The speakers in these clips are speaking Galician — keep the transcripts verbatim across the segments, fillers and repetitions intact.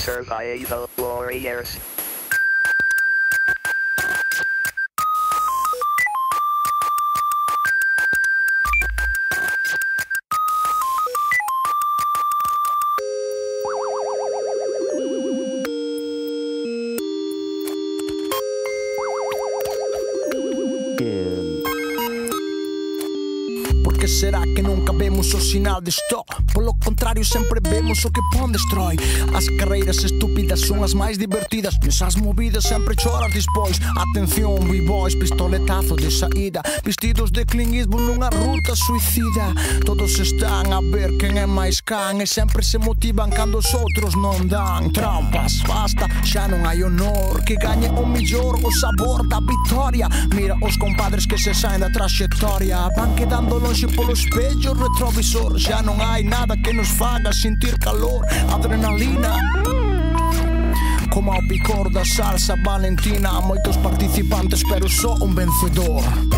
Survival Warriors. Por que será que nunca vemos o sinal de stop? Polo contrario, sempre vemos o que pon destrói. As carreiras estúpidas son as máis divertidas. Nesas movidas sempre choras despois. Atención, b-boys, pistoletazo de saída, vestidos de Clint Eastwood nunha ruta suicida. Todos están a ver quen é máis can e sempre se motivan cando os outros non dan. Trampas, basta, xa non hai honor. Que gañe o mellor, o sabor da victoria. Mira os compadres que se saen da traxectoria. Van quedando longe polo espello retrovisor. Xa non hai nada que nos faga sentir calor. Adrenalina como ao picor da salsa valentina. Moitos participantes pero só un vencedor.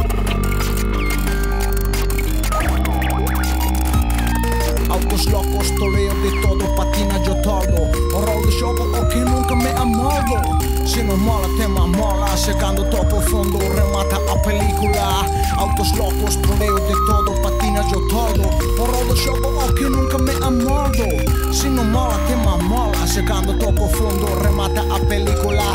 Autos locos, toleo de todo, patina yo todo. O rol de xogo o que nunca me amoldo. Se non mola, tema mola. Secando topo fondo, remata a película. Autos locos, toleo de todo, patina yo todo. O rol de xogo o que nunca me amoldo. Se non mola, tema mola. Secando topo fondo, remata a película.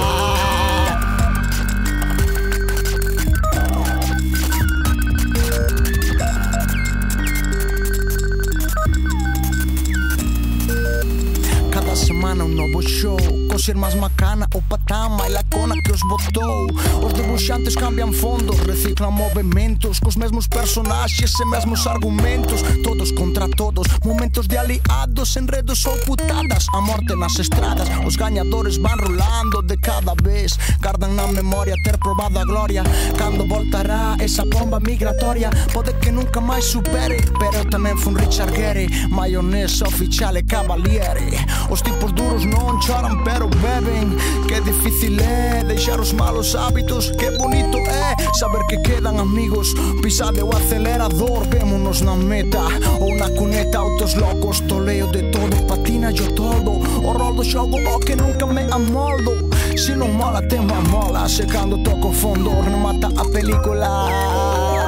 Semana un novo show, cos irmás Macana, o Patama e la cona que os botou. Os debuxantes cambian fondos, reciclan movimentos, cos mesmos personaxes e mesmos argumentos. Todos contra todos, momentos de aliados, enredos ou putadas. A morte nas estradas, os gañadores van rolando de cada vez. Gardan na memoria ter probado a gloria. Cando voltará esa bomba migratoria, pode que nunca máis supere, pero tamén fun Richard Gere, maionesa oficial e cavaliere. Os tipos duros non choran pero beben. Que difícil é deixar os malos hábitos. Que bonito é saber que quedan amigos. Pisade o acelerador, vémonos na meta ou na cuneta. Autos locos, toleo de todo, patina yo todo. O rol do xogo o que nunca me amoldo. Se non mola, tema mola. Secando toco fondo, remata a película.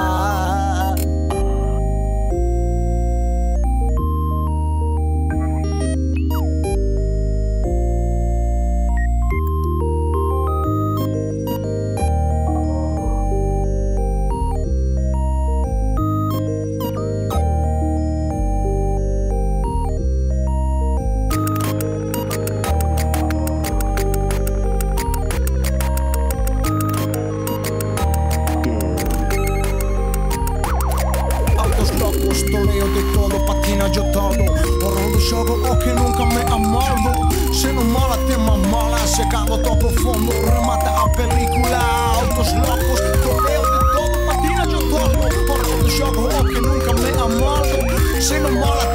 Toleo de todo, patina yo todo. O rol do xogo o que nunca me amoldo. Se non mola, tema mola. Secando topo fondo, remata a película. Autos locos, toleo de todo, patina yo todo. O rol do xogo o que nunca me amoldo. Se non mola,